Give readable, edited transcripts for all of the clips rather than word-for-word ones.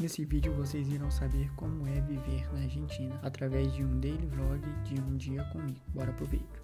Nesse vídeo vocês irão saber como é viver na Argentina através de um daily vlog de um dia comigo. Bora pro vídeo.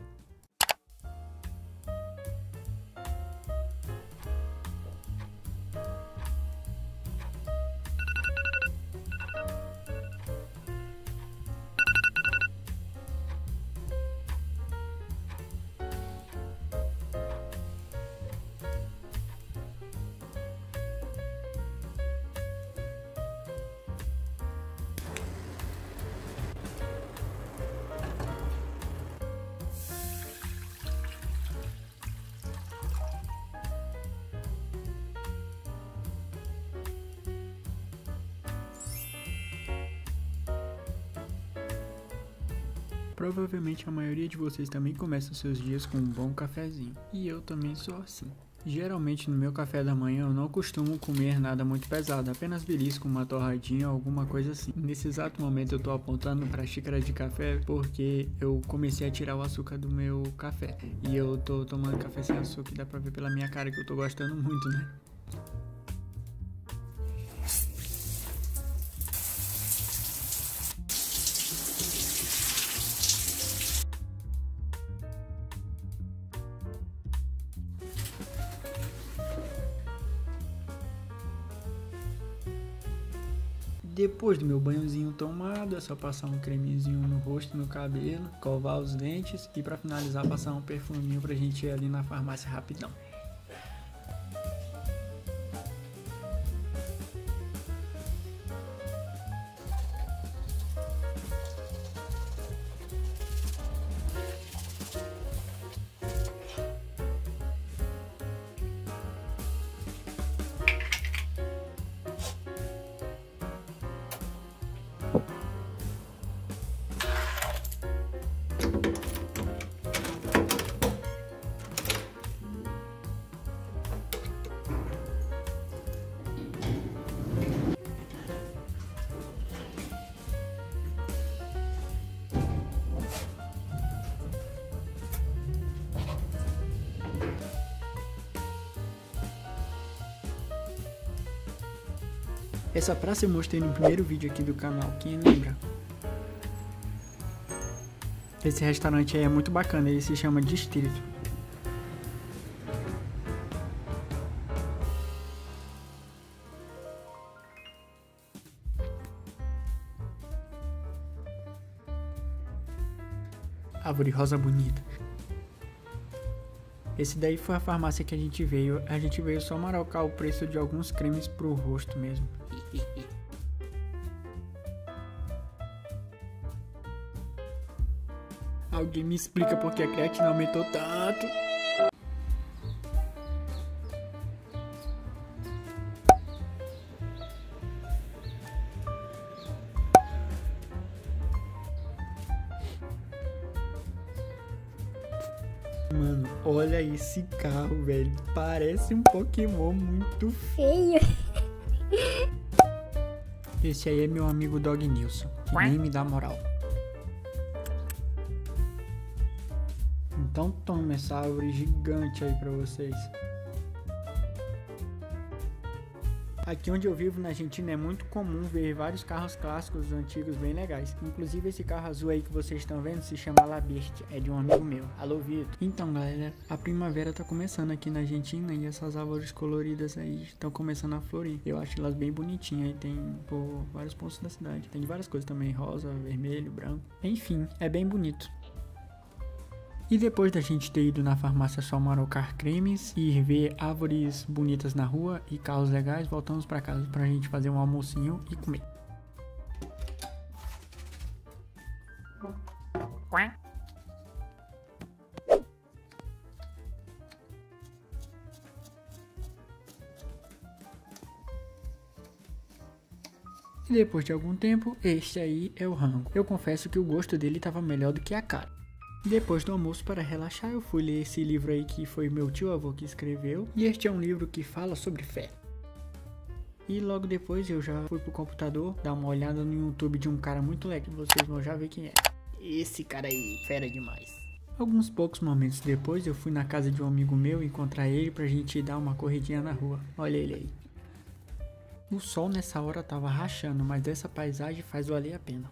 Provavelmente a maioria de vocês também começa seus dias com um bom cafezinho. E eu também sou assim. Geralmente no meu café da manhã eu não costumo comer nada muito pesado, apenas belisco, uma torradinha ou alguma coisa assim. Nesse exato momento eu tô apontando para a xícara de café porque eu comecei a tirar o açúcar do meu café. E eu tô tomando café sem açúcar e dá pra ver pela minha cara que eu tô gostando muito, né? Depois do meu banhozinho tomado, é só passar um cremezinho no rosto e no cabelo, escovar os dentes e pra finalizar passar um perfuminho pra gente ir ali na farmácia rapidão. Essa praça eu mostrei no primeiro vídeo aqui do canal, quem lembra? Esse restaurante aí é muito bacana, ele se chama Distrito. Árvore rosa bonita. Esse daí foi a farmácia que a gente veio só marocar o preço de alguns cremes pro rosto mesmo. Alguém me explica por que a creatina aumentou tanto? Mano, olha esse carro, velho. Parece um Pokémon muito feio. Esse aí é meu amigo Dog Nilson, que nem me dá moral. Então toma essa árvore gigante aí pra vocês. Aqui onde eu vivo na Argentina é muito comum ver vários carros clássicos antigos bem legais. Inclusive esse carro azul aí que vocês estão vendo se chama La Bestia, é de um amigo meu. Alô, Vitor. Então galera, a primavera tá começando aqui na Argentina e essas árvores coloridas aí estão começando a florir. Eu acho elas bem bonitinhas e tem por vários pontos da cidade. Tem de várias cores também, rosa, vermelho, branco. Enfim, é bem bonito. E depois da gente ter ido na farmácia só marocar cremes e ver árvores bonitas na rua e carros legais, voltamos pra casa pra gente fazer um almocinho e comer. E depois de algum tempo, este aí é o rango. Eu confesso que o gosto dele estava melhor do que a cara. Depois do almoço, para relaxar, eu fui ler esse livro aí que foi meu tio-avô que escreveu. E este é um livro que fala sobre fé. E logo depois eu já fui pro computador dar uma olhada no YouTube de um cara muito legal. Vocês vão já ver quem é. Esse cara aí, fera demais. Alguns poucos momentos depois eu fui na casa de um amigo meu encontrar ele pra gente dar uma corridinha na rua. Olha ele aí. O sol nessa hora tava rachando, mas essa paisagem faz valer a pena.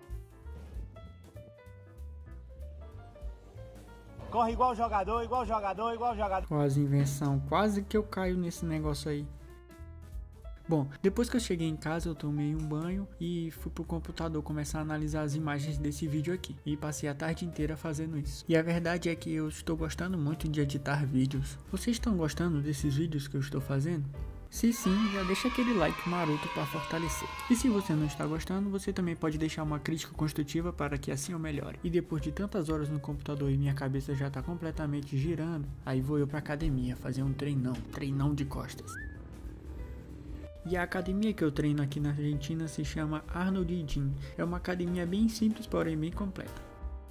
Corre igual jogador, igual jogador, igual jogador. Com as invenções, quase que eu caio nesse negócio aí. Bom, depois que eu cheguei em casa, eu tomei um banho e fui pro computador começar a analisar as imagens desse vídeo aqui. E passei a tarde inteira fazendo isso. E a verdade é que eu estou gostando muito de editar vídeos. Vocês estão gostando desses vídeos que eu estou fazendo? Se sim, já deixa aquele like maroto para fortalecer. E se você não está gostando, você também pode deixar uma crítica construtiva para que assim eu melhore. E depois de tantas horas no computador e minha cabeça já está completamente girando, aí vou eu pra academia fazer um treinão de costas. E a academia que eu treino aqui na Argentina se chama Arnold Gym. É uma academia bem simples, porém bem completa.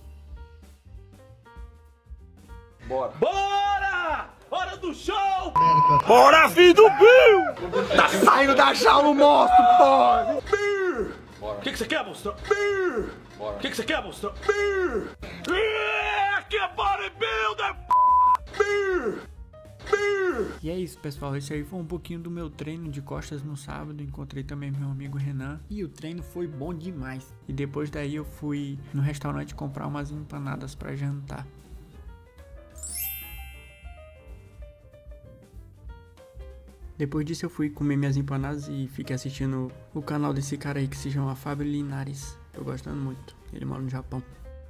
Bora! Bora! Hora do show! Bora, filho do Bill! Tá saindo da jaula o monstro, porra! Bill! O que você quer, monstro? Bill! O que você quer, monstro? Bill! Aqui é bodybuilder, Bill! E é isso, pessoal, esse aí foi um pouquinho do meu treino de costas no sábado. Encontrei também meu amigo Renan e o treino foi bom demais. E depois daí eu fui no restaurante comprar umas empanadas para jantar. Depois disso eu fui comer minhas empanadas e fiquei assistindo o canal desse cara aí que se chama Fábio Linares. Tô gostando muito, ele mora no Japão.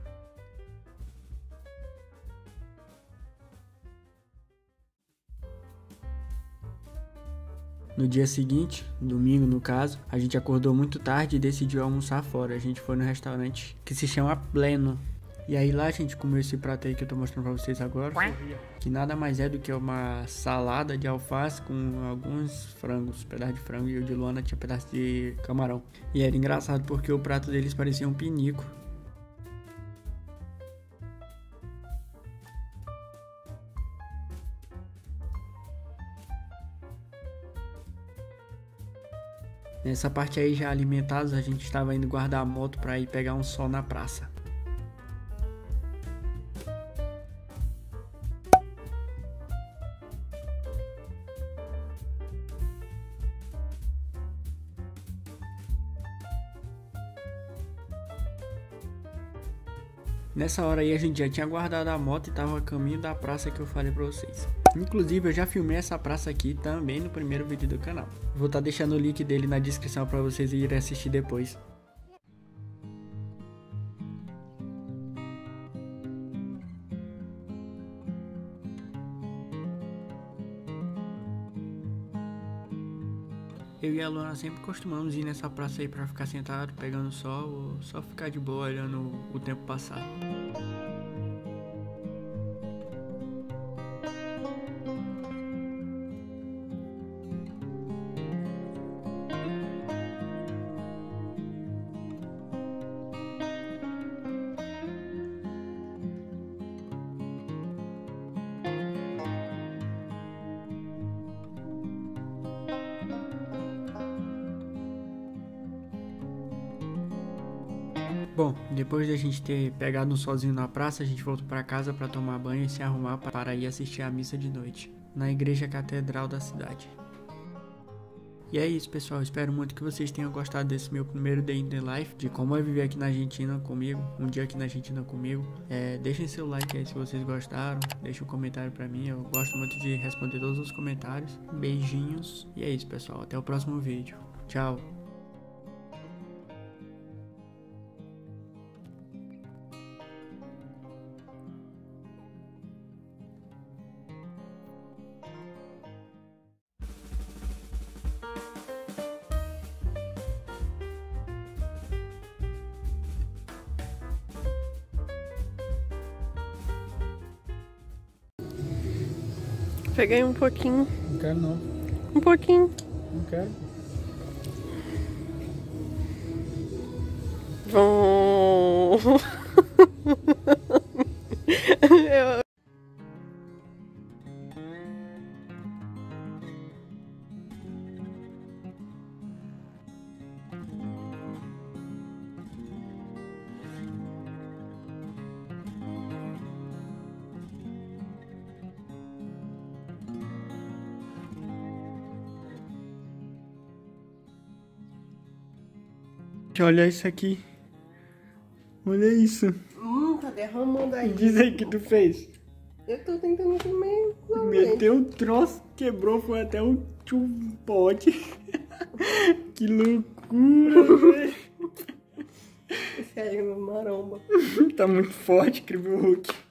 No dia seguinte, domingo no caso, a gente acordou muito tarde e decidiu almoçar fora. A gente foi no restaurante que se chama Pleno. E aí lá a gente comeu esse prato aí que eu tô mostrando pra vocês agora. Que nada mais é do que uma salada de alface com alguns frangos, pedaço de frango, e o de Luana tinha pedaço de camarão. E era engraçado porque o prato deles parecia um pinico. Nessa parte aí já alimentados, a gente estava indo guardar a moto para ir pegar um sol na praça. Nessa hora aí a gente já tinha guardado a moto e tava a caminho da praça que eu falei pra vocês. Inclusive eu já filmei essa praça aqui também no primeiro vídeo do canal. Vou estar deixando o link dele na descrição pra vocês irem assistir depois. Eu e a Luana sempre costumamos ir nessa praça aí pra ficar sentado, pegando sol, ou só ficar de boa olhando o tempo passar. Bom, depois de a gente ter pegado um solzinho na praça, a gente voltou para casa para tomar banho e se arrumar para ir assistir a missa de noite, na igreja catedral da cidade. E é isso, pessoal, espero muito que vocês tenham gostado desse meu primeiro Day in the Life, de como é viver aqui na Argentina comigo, um dia aqui na Argentina comigo. Deixem seu like aí se vocês gostaram, deixem um comentário pra mim, eu gosto muito de responder todos os comentários. Beijinhos, e é isso, pessoal, até o próximo vídeo. Tchau! Peguei um pouquinho. Não quero não. Um pouquinho. Não quero. Bom. Gente, olha isso aqui. Olha isso. Tá derramando aí. Diz aí o que tu fez. Eu tô tentando comer. Meteu um troço, quebrou, foi até um pote. Que loucura, velho. Sério, maromba. Tá muito forte, incrível Hulk.